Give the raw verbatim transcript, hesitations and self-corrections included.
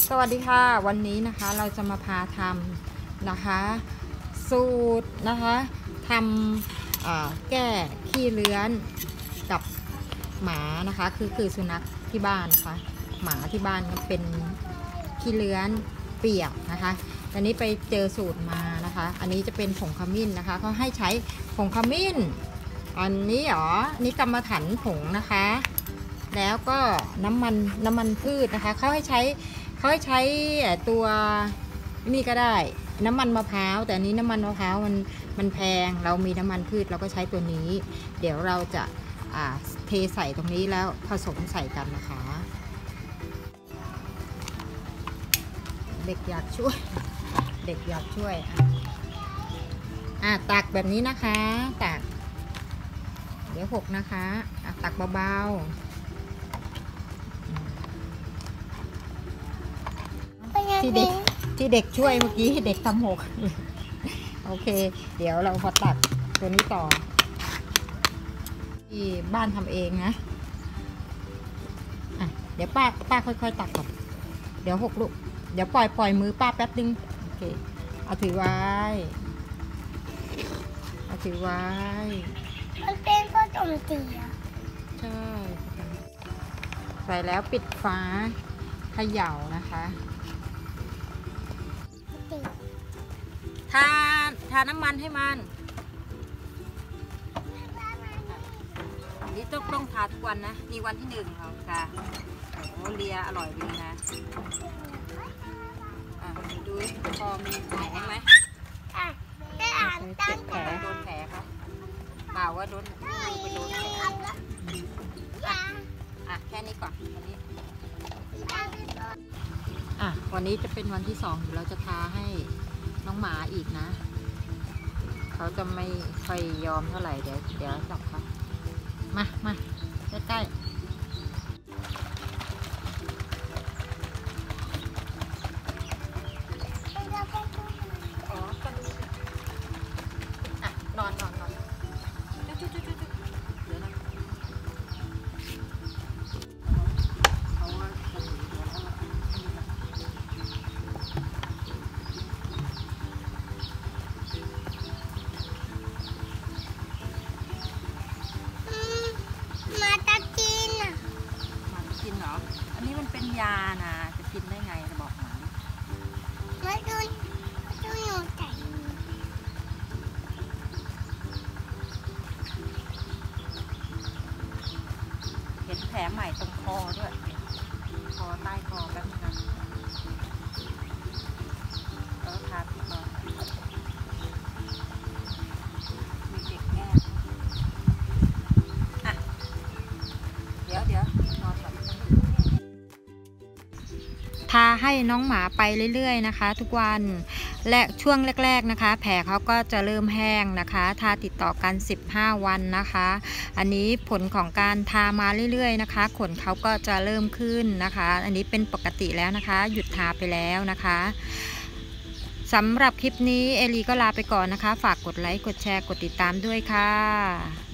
สวัสดีค่ะวันนี้นะคะเราจะมาพาทำนะคะสูตรนะคะทำแก้ขี้เลื้อนกับหมานะคะคือคือสุนัขที่บ้านนะคะหมาที่บ้านก็เป็นขี้เลื้อนเปียกนะคะอันนี้ไปเจอสูตรมานะคะอันนี้จะเป็นผงขมิ้นนะคะเขาให้ใช้ผงขมิ้นอันนี้หรอนี่กรรมฐานผงนะคะแล้วก็น้ำมันน้ำมันพืชนะคะเขาให้ใช้เขาให้ใช้ตัวนี่ก็ได้น้ำมันมะพร้าวแต่อันนี้น้ำมันมะพร้าวมันมันแพงเรามีน้ำมันพืชเราก็ใช้ตัวนี้เดี๋ยวเราจะเทใส่ตรงนี้แล้วผสมใส่กันนะคะเด็กอยากช่วยเด็กอยากช่วยอ่ะตักแบบนี้นะคะตักเดี๋ยวหกนะคะอ่ะตักเบาๆที่เด็กที่เด็กช่วยเมื่อกี้เด็กทำหกโอเคเดี๋ยวเราพอตักตัวนี้ต่อที่บ้านทำเองนะอ่ะเดี๋ยวป้าป้าค่อยๆตักก่อนเดี๋ยวหกลูกเดี๋ยวปล่อยปล่อยมือป้าแป๊บนึงโอเคเอาถือไว้เอาถือไว้มันเป็นก็จมตีอ่ะใช่ใส่แล้วปิดฟ้าเขย่านะคะทาทาน้ำมันให้มันนี่ต้องต้องทาทุกวันนะนี่วันที่หนึ่งเราค่ะโอ้เลียอร่อยดีนะอ่ะดูพอมีแผลไหมอ่ะได้อ่านตั้งแผลโดนแผลครับเปล่าว่าโดนไปโดนแผลอ่ะแค่นี้ก่อนวันนี้อ่ะวันนี้จะเป็นวันที่สองเราจะทาให้น้องหมาอีกนะเขาจะไม่ค่อยยอมเท่าไหร่เดี๋ยวเดี๋ยวจับค่ะมามาใกล้ๆอ๋อก็ดูอ่ะนอนนอนนอนจุ๊จุ๊จุ๊จุ๊เดี๋ยวนะเขาว่าจะหนีเดี๋ยวมาตะกินอ่ะมากินเหรออันนี้มันเป็นยานะจะกินได้ไงจะบอกหมามาดูดูหนูใจเห็นแผลใหม่ตรงคอด้วยคอใต้คอแป๊บนึงนะแล้วทาที่คอมีเด็กแก้อ่ะเดี๋ยวเดี๋ยวนอนก่อนทาให้น้องหมาไปเรื่อยๆนะคะทุกวันและช่วงแรกๆนะคะแผลเขาก็จะเริ่มแห้งนะคะทาติดต่อกันสิบห้าวันนะคะอันนี้ผลของการทามาเรื่อยๆนะคะขนเขาก็จะเริ่มขึ้นนะคะอันนี้เป็นปกติแล้วนะคะหยุดทาไปแล้วนะคะสำหรับคลิปนี้เอลีก็ลาไปก่อนนะคะฝากกดไลค์กดแชร์กดติดตามด้วยค่ะ